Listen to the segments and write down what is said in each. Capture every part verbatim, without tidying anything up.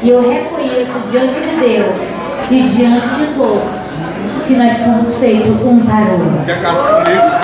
E eu reconheço diante de Deus e diante de todos que nós fomos feitos um para o outro. Quer casar comigo?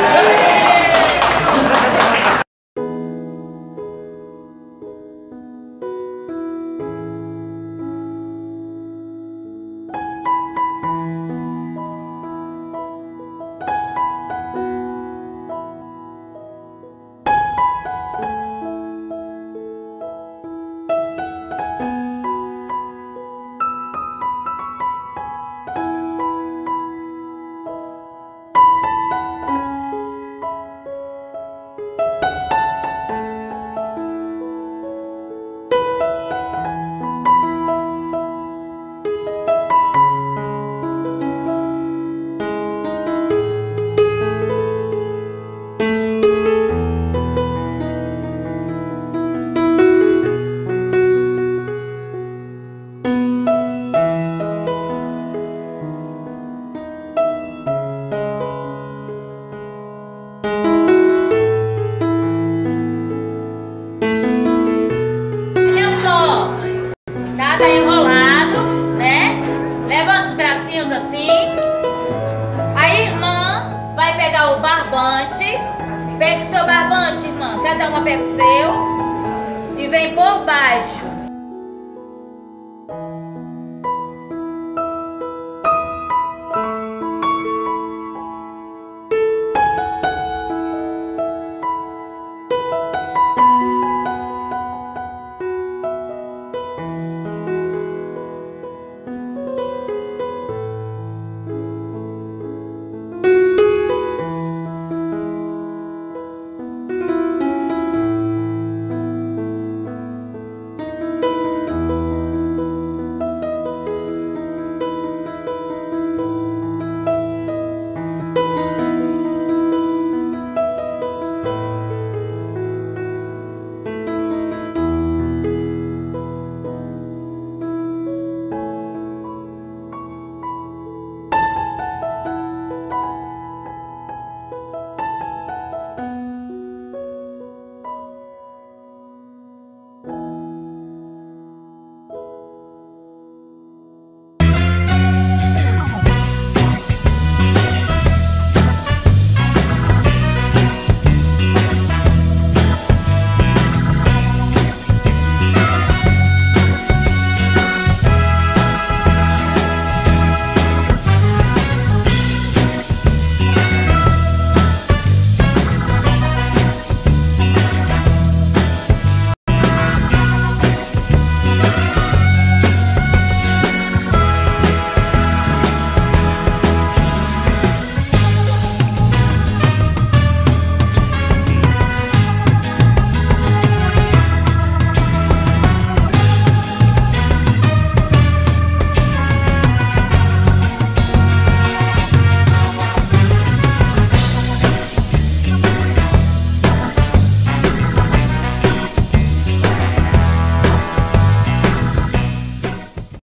Nada enrolado, né? Levanta os bracinhos assim. A irmã vai pegar o barbante. Pega o seu barbante, irmã. Cada uma pega o seu. E vem por baixo.